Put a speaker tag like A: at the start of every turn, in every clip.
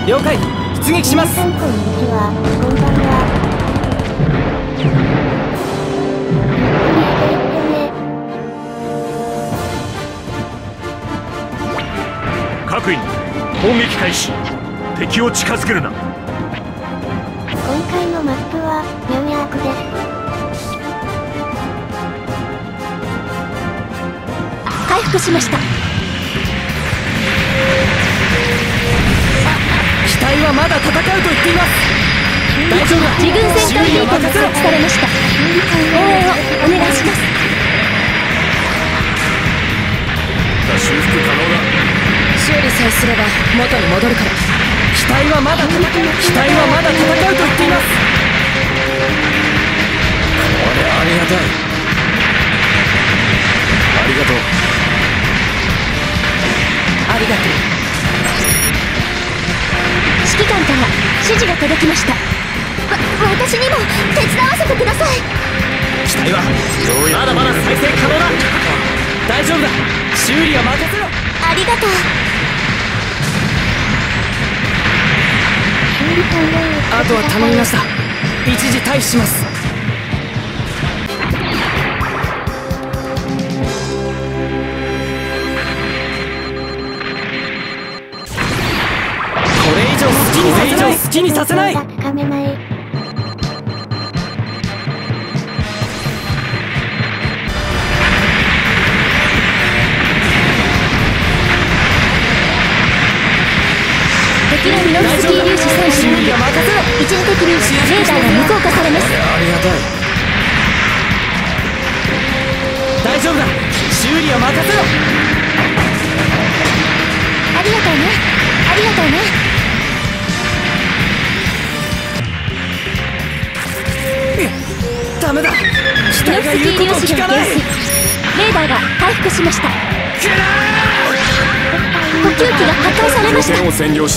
A: 了解。出撃します。
B: こんにちは。こんばんは。
C: 各員攻撃開始。敵を近づけるな。
B: 今回のマップはニューヤークです。
D: 回復しました。
A: 機体はまだ戦うと言っています。大丈夫だ。
D: 自軍戦闘ゲートが設置されました。応援をお願いします。
C: 修復可能だ。
D: 修理さえすれば元に戻るから。
A: 機体はまだ戦うと言っています。
C: これありがたい。ありがとう。
A: ありがとう。
D: 指揮官から指示が届きました。私にも手伝わせてください。
A: 機体はまだまだ再生可能だ。大丈夫だ。修理は任せろ。
D: ありがとう。
A: あとは頼みました。一時退避します。これ以上好きにさせない。
D: 敵のミノフスキー粒子戦士により一時的にレーダーが無効化されます。
C: ありがたい。
A: 大丈夫だ。修理は任せろ。
D: ありがとうね。ありがとうね。
A: ダメだ。機体が言うことを聞かない。
D: レーダーが回復しました。補給機が破壊されました。
C: を占領した。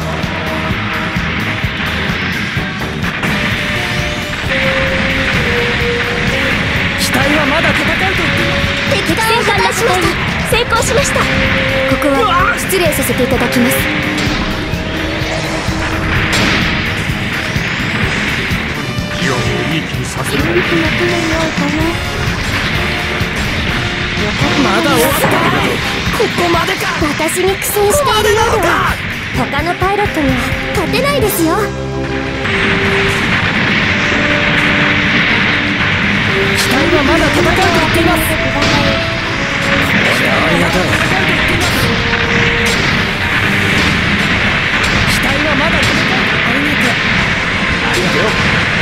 A: 機体はまだ戦うと言って
D: 敵戦艦ラシナイ成功しました。ここは失礼させていただきます。
C: イオンをいい気にさせる。
A: まだ終わったない。ここまでか。
D: 私に苦戦しているようでは他のパイロットには勝てないですよ。
A: 機体はまだ戦うと言っています。
C: ありがたい。
A: 機体はまだ戦う。ありがとう。ありがとう。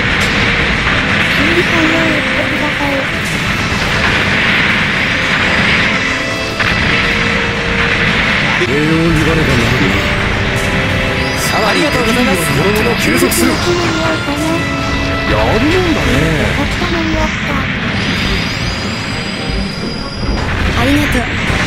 C: 礼を言わねばならぬ。
A: ありがとうございます。
C: この者を継続する。やるもんだね。
D: ありがとう。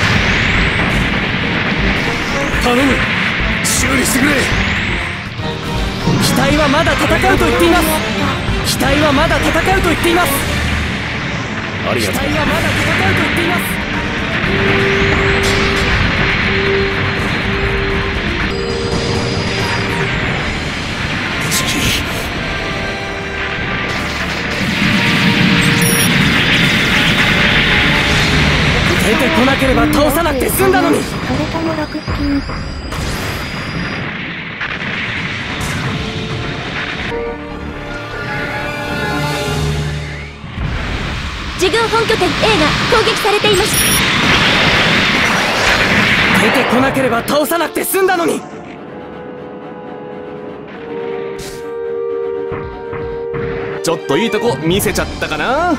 C: 頼む。修理してくれ。
A: 機体はまだ戦うと言っています。機体はまだ戦うと言っています。
C: ありがとう。
A: 機体はまだ戦うと言っています。出てこなければ倒さなくて済んだのに。
B: それとも6金。
D: 自軍本拠点 A が攻撃されています。
A: 出てこなければ倒さなくて済んだのに。
C: ちょっといいとこ見せちゃったかな。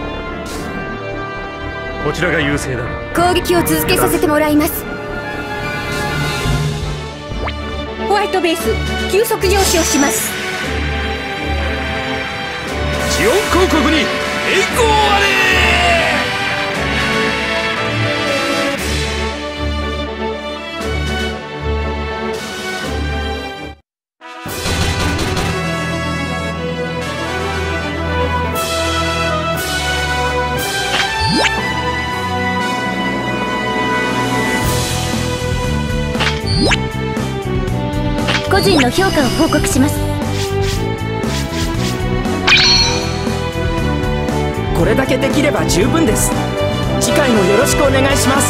C: こちらが優勢だ。
D: 攻撃を続けさせてもらいます。ホワイトベース急速上昇します。
C: ジオン公国に栄光あれ。
D: 個人の評価を報告します。
A: これだけできれば十分です。次回もよろしくお願いします。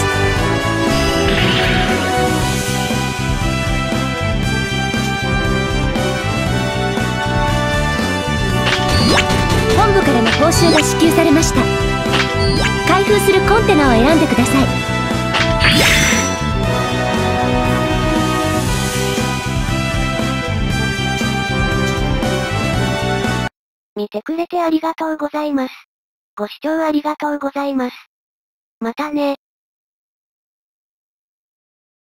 D: 本部からの報酬が支給されました。開封するコンテナを選んでください。
B: 見てくれてありがとうございます。ご視聴ありがとうございます。またね。